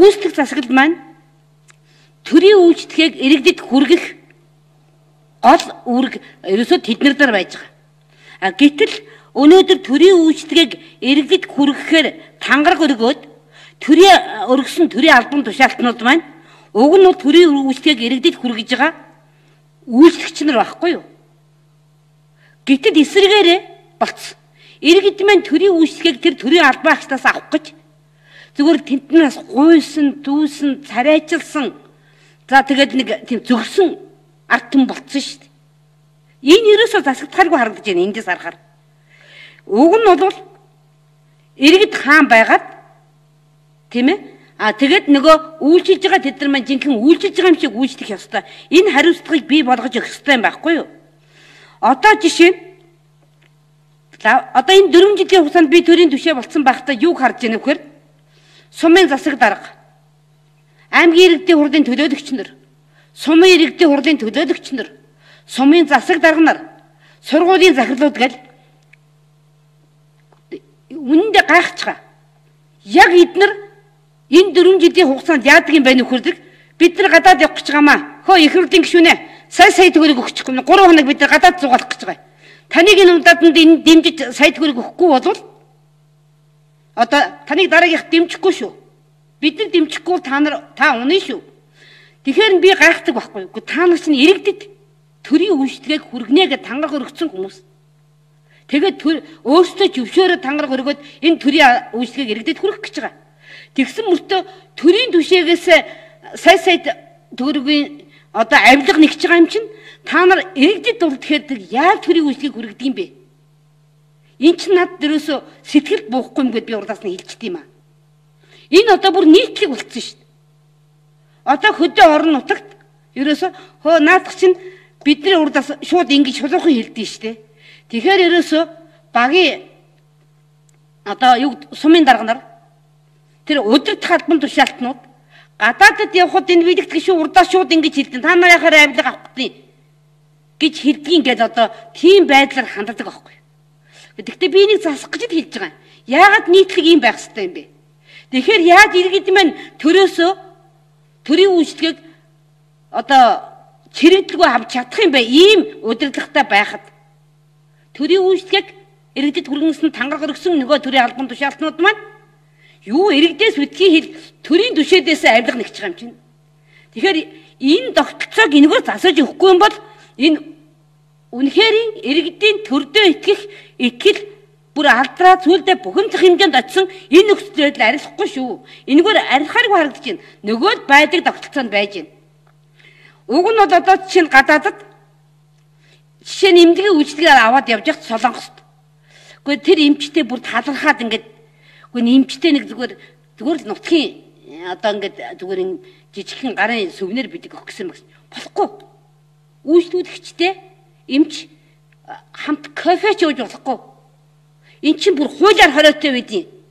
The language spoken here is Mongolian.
гүйцэтгэх засаглал маань төрийн үйлчлэгийг иргэдэд хүргэх гол үүрэг ерөөсөө тэднэр дээр байж байгаа. Гэтэл өнөөдөр төрийн үйлчлэгийг иргэдэд хүргэхээр тангараг өргөөд өргөсөн төрийн албан тушаалтнууд маань уг нь төрийн үйлчлэгийг иргэдэд хүргэж байгаа үйлчлэгч нар байхгүй юу? Гэтэл эсрэгээрээ болцсон. Иргэд маань төрийн үйлчлэгийг тэр төрийн албан агчдаас авах гэж зүгээр тентнээс гуйсан, дүүсэн, царайчилсан. За тэгээд нэг тийм зөвгсөн ард түмэн болцсон шүү дээ. Энэ ерөөсөө засагдахааргүй харагдаж байна эндээс харахаар. Уг нь бол иргэд хаан байгаад тийм ээ. Тэгээд нөгөө үйлчилж байгаа тэд нар маань жинхэнэ үйлчилж байгаа юм шиг үйлчлэх ёстой. Энэ хариуцлагыг бий болгож өгөх ёстой юм байхгүй юу? Одоо жишээ нь одоо энэ 4 жилийн хугацаанд би төрийн түвшээ болцсон байхдаа юг харж байна вэ гэхээр сумын засаг дарга, аймгийн иргэдийн хурлын төлөөлөгч нар, сумын иргэдийн хурлын төлөөлөгч нар, сумын засаг дарга нар, сургуулийн захирлууд гэл үнэндээ гайхчихаа. Яг эдгээр энэ 4 жилийн хугацаанд яадаг юм байна нөхөрдөг. Бид нар гадаад явах гэж байгаамаа. Хөө их хурлын гишүүнээ сая төгрөг өгчихгүй. 3 хоног бид нар гадаад зугаалах гэж байгаа. Таныг энэ ундааданд энэ дэмжиж сая төгрөг өгөхгүй бол одоо таныг дараагийнх дэмжихгүй шүү. Бид нар дэмжихгүй та унаа шүү. Тэгэхээр би гайхдаг байхгүй. Та нар чинь иргэдэд төрийн үйлчлэгийг хүргэнэ гэж тангараг өргөцсөн хүмүүс. Тэгээд өөрсдөө зөвшөөрөө тангараг өргөөд энэ төрийн үйлчлэгийг иргэдэд хүргэх гэж байгаа. Тэгсэн мөртөө төрийн түвшээгээс сая төгрөгийн одоо авилга нэгж байгаа юм чинь та нар иргэдэд бол тэгэхээр яаж төрийн үйлчлэгийг хүргэдэг юм бэ? Энэ чинь над дээрөөсөө сэтгэл буухгүй юм гэдээ би урдаас нь хэлчихдэг юм аа. Энэ одоо бүр нийтлэг болцсон шүү дээ. Одоо хөдөө орон нутагт ерөөсөө хөө наадах чинь бидний урдаас шууд ингэж шулуухан хэлдэг шүү дээ. Тэгэхээр ерөөсөө багийн одоо юу сумын дарга нар тэр удирдах албан тушаалтнууд гадаадд явхад энэ билэгт гişүү урдаас шууд ингэж хэлдэг. Та нар яхаар авилга авах гэж хэлдгийг ингээд одоо тийм байдлаар ханддаг байхгүй. Гэхдээ би энийг засах гэж хэлж байгаа. Яагаад нийтлэг юм байх ёстой юм бэ? Тэгэхээр яаж иргэд маань төрөөсөө төрийн үйлчлэгийг одоо чирэгдэлгүй авч чадах юм бэ? Ийм удирдлагатай байхад төрийн үйлчлэгийг иргэдэд хүргэнсэн тангараг өргөсөн нөгөө төрийн албан тушаалтнууд маань юу иргэдээс үтгий хэл төрийн түвшээдээс авилга нэгж байгаа юм чинь. Тэгэхээр энэ тогтолцоог энэгээр засаж өгөхгүй юм бол энэ үнэхээр иргэдийн төрдөө итгэл бүр алдраа зүйлдээ бухимдах хэмжээнд очисон энэ нөхцөл байдал арилахгүй шүү. Энэгээр арилхааргүй харагдаж байна. Нөгөөд байдаг тогтолцоонд байж байна. Уг нь бол одоо чинь гадаадад жишээ нь эмнэлгийн үйлчлэгээр аваад явж байхад Солонгост. Гэхдээ тэр эмчтэй бүр талархаад ингээд үгүй эмчтэй нэг зүгээр л нутгийн одоо ингээд зүгээр ин жижигхэн гарын сүвнэр бидэг өгөх гэсэн болохгүй. Үйлчлүүлэгчтэй эмч хамт кофе ч ууж болохгүй. Эн чинь бүр хуулиар хориотой байдیں۔